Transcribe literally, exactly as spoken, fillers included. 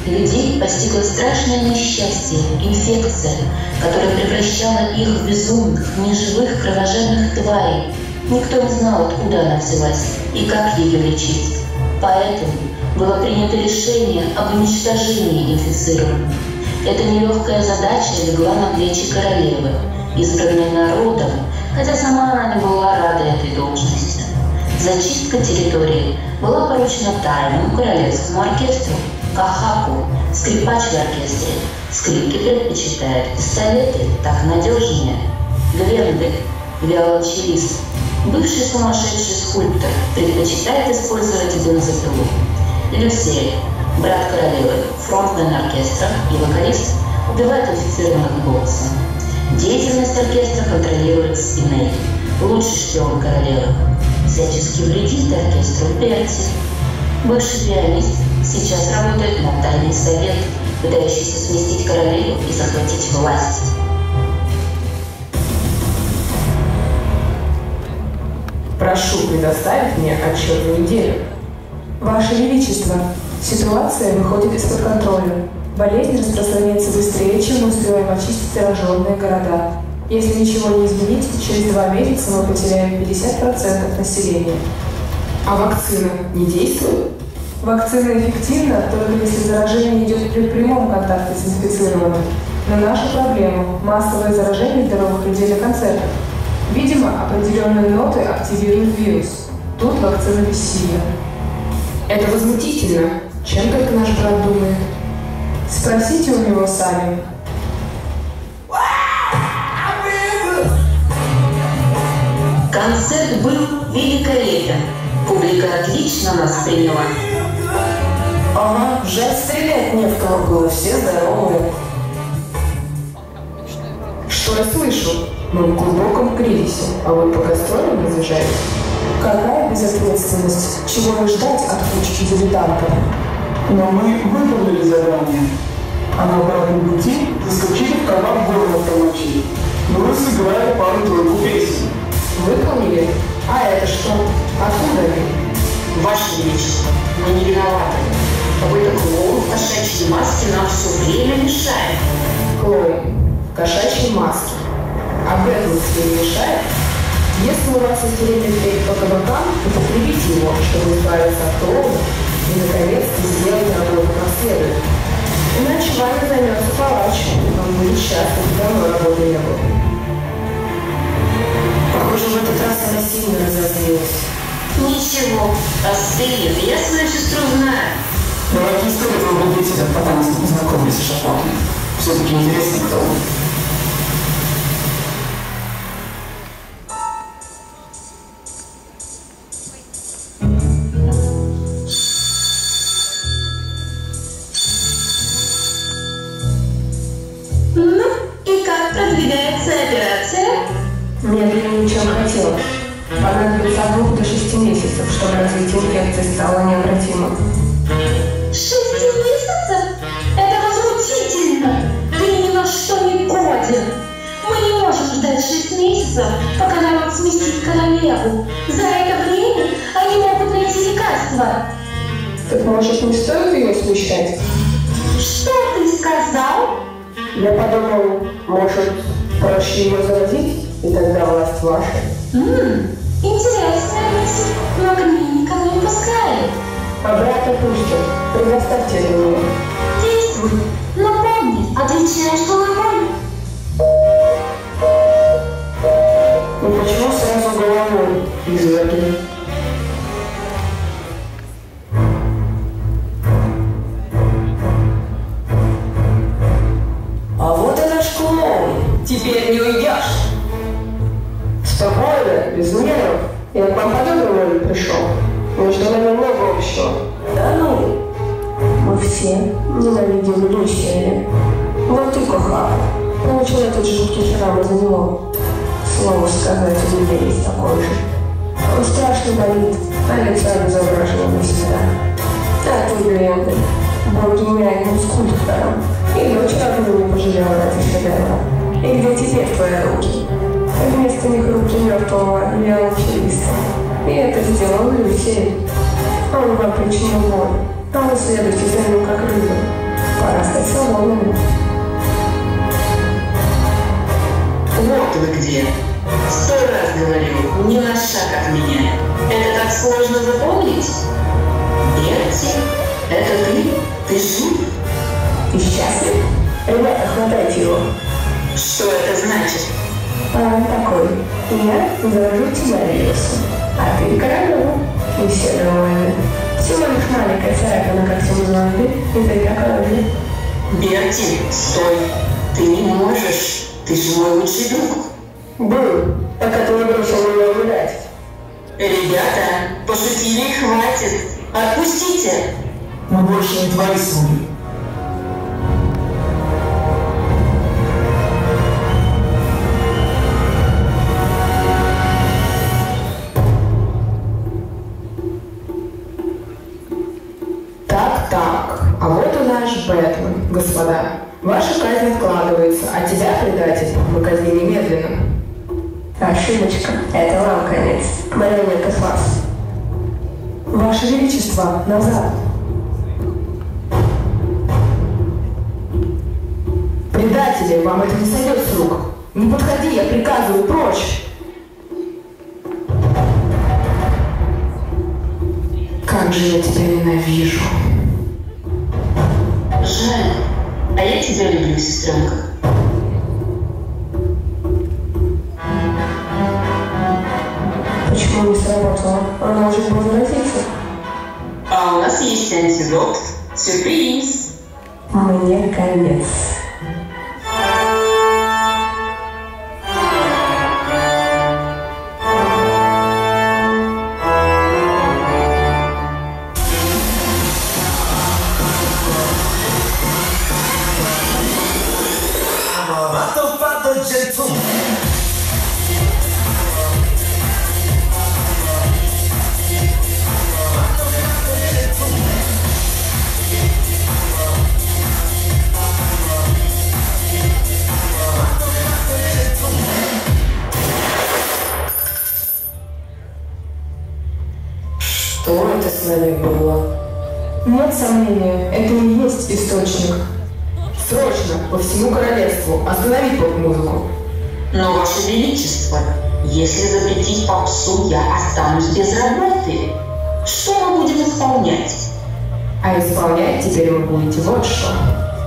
Людей постигло страшное несчастье, инфекция, которая превращала их в безумных, неживых, кровожадных тварей. Никто не знал, откуда она взялась и как ее лечить. Поэтому было принято решение об уничтожении инфицированных. Эта нелегкая задача легла на плечи королевы, избранной народом, хотя сама она не была рада этой должности. Зачистка территории была поручена тайному королевскому оркестру Кахаку, скрипач в оркестре. Скрипки предпочитает пистолеты, так надежнее. Гвендель, виолончелист, бывший сумасшедший скульптор, предпочитает использовать бензопилу. Люсей, брат королевы, фронтмен оркестра и вокалист, убивает инфицированных голосом. Деятельность оркестра контролирует Спинелли, лучший шпион королевы. Всячески вредит оркестру Берти. Бывший пианист сейчас работает на тайный совет, пытающийся сместить королеву и захватить власть. Прошу предоставить мне отчет за неделю. Ваше Величество, ситуация выходит из-под контроля. Болезнь распространяется быстрее, чем мы успеваем очистить зараженные города. Если ничего не изменить, через два месяца мы потеряем пятьдесят процентов населения. А вакцина не действует? Вакцина эффективна, только если заражение идет при прямом контакте с инфицированным. Но наша проблема – массовое заражение здоровых людей на концертах. Видимо, определенные ноты активируют вирус. Тут вакцина бессильна. Это возмутительно. Чем только наш брат думает? Спросите у него сами. Концерт был великолепен. Публика отлично нас приняла. Ага, жаль, стрелять не в кого было, все здоровые. Что я слышу? Мы в глубоком кризисе, а вы по гастролям разъезжаете? Какая безответственность? Чего ждать от кучки дилетантов? Но мы выполнили задание, а на обратном пути заскочили в канал горло промочили. Но вы сыграли пару-тройку песен. Выполнили? А это что? Откуда они? Ваше Величество, мы не виноваты. Какой-то клоун в кошачьей маске нам все время мешает. Клоун в кошачьей маске. А Бэтмен тебе не мешает? Если у вас есть время бегать по кабакам, то потребите его, чтобы избавиться от клоуна и наконец-то сделать работу как следует. Иначе вами займется палач, он будет счастлив, давно работы не было. Похоже, в этот раз она сильно разозлилась. Ничего, остынет, я свою сестру знаю. Давайте не стоит возбудить, пока нас не познакомились с Шапоном. Все-таки интересно, кто он. Ну, и как продвигается операция? Медленнее, чем хотелось. Понадобится от двух до шести месяцев, чтобы развитие инфекции стало необратимым. Шесть месяцев? Это возмутительно! Ты ни на что не годен! Мы не можем ждать шесть месяцев, пока народ сместит королеву. За это время они могут найти лекарства. Так, может, не стоит ее смущать? Что ты сказал? Я подумал, может, проще ее заразить, и тогда власть ваша. Ммм, интересная мысль, но к ней никого не пускает. А брата пустят. Предоставьте это мне. Действуй, но помни, отвечаешь головой. Ну почему сразу головой из ноги? А вот и наш клоун. Теперь не уйдешь. Спокойно, без нервов. Я к вам по-доброму пришел. Между нами много общего. Да ну. Мы все ненавидим Люсия. Вот и Кахаку. Получил этот жуткий шрам за него. Слово сказать, у меня есть такой же. Он страшно болит, а лица разображено навсегда. Так вы, Гвендель, был гениальным скульптором. И дочь родную не пожалела ради шедевра. И где теперь твои руки? Вместо них руки мертвого виолончелиста. И это сделал Люсей. Он вам причинил боль, а вы следуете за ним как рыба. Ты жив? Ты счастлив? Ребята, хватайте его. Что это значит? А он такой. Я завожу тебя Левису, а ты королеву. И все довольны. Всего лишь маленькая царапина, как всем зомби, и ты королева. Берти, стой. Ты не можешь. Ты же мой лучший друг. Был, пока ты не бросил его гулять. Ребята, пошутили и хватит. Отпустите. Мы больше не твои слуги. Так-так, а вот и наш Бэтмен, господа. Ваша казнь откладывается, а тебя, предатель, мы казним немедленно. Ошибочка. Это вам конец. Марионетка с вас. Ваше Величество, назад. Предатели, вам это не сойдет с рук. Не подходи, я приказываю, прочь. Как же я тебя ненавижу. Жаль. А я тебя люблю, сестренка. Почему не сработало? Она уже возвратится. А у нас есть антидот. Сюрприз. Мне конец. Что это с нами было? Нет сомнения, это и есть источник. Срочно, по всему королевству, остановить поп-музыку. Но, Ваше Величество, если запретить попсу, я останусь без работы. Что мы будем исполнять? А исполнять теперь вы будете вот что.